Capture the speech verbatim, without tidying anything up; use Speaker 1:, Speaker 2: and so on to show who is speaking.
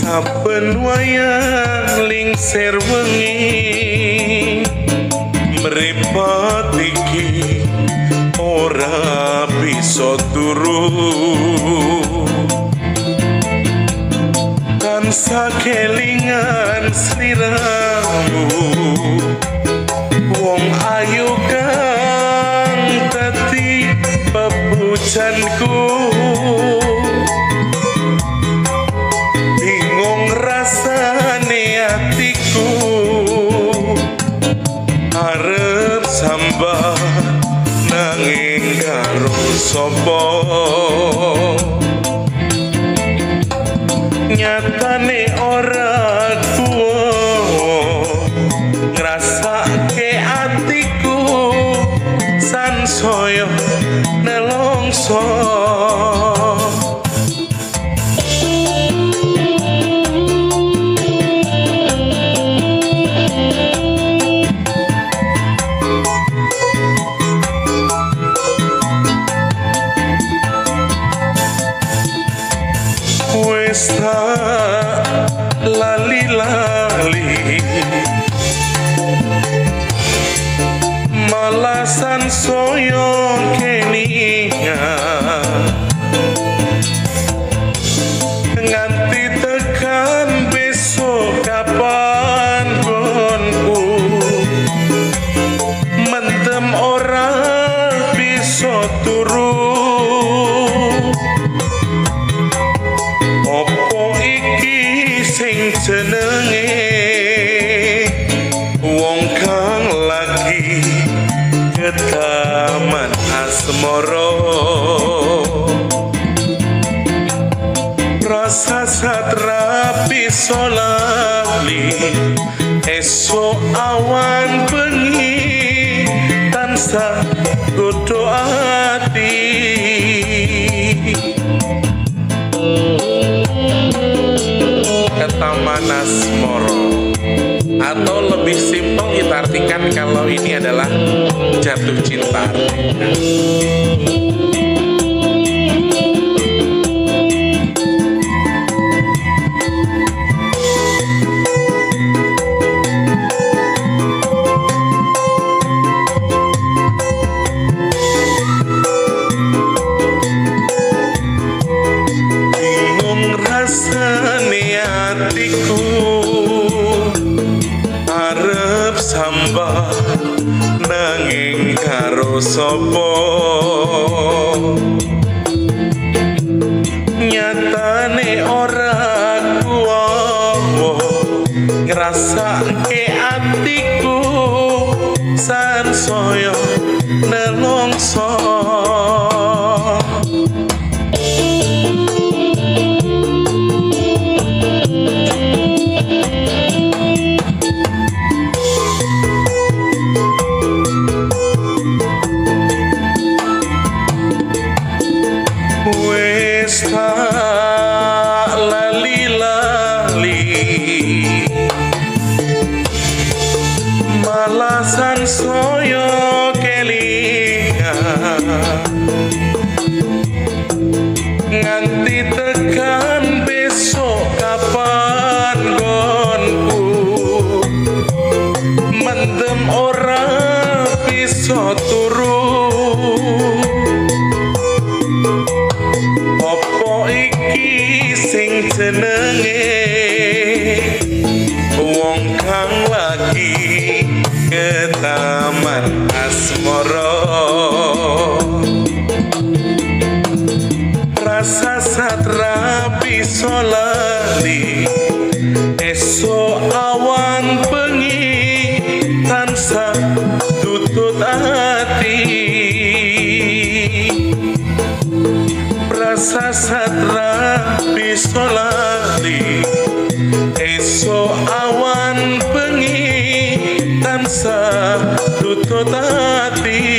Speaker 1: saben wayang lingsir wengi mripat iki ora bisa turu tansah kelingan sliramu wong ayu kang dadi pepujanku bingung rasane atiku arep sambah nanging karo sapa nyatane ora kuwo ngrasake atiku sansaya nelongso wis tak lali-lali malasan soyo keningan nganti tekan besok kapan gonku mendem ora bisa turu sing jenenge wong kang lagi ketaman asmara rasa satrapi solali esok awan bengi tansah godho ati Ketaman Asmoro, atau lebih simpel kita artikan kalau ini adalah jatuh cinta. Rasane atiku arep sambah nanging karo sapa nyatane ora kuwo ngrasake atiku sansaya nelongso wis tak lali-lali malasan soyo kelingan nganti tekan besok kapan gonku mendem ora bisa turu sing jenenge wong kang lagi ketaman asmara rasa satrapi solali esok awan bengi tansah tutut ati rasa satrapi solali esok awan bengi tansah tutut ati